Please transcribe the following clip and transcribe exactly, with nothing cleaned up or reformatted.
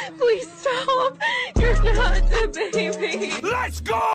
Please stop. You're not the baby. Let's go!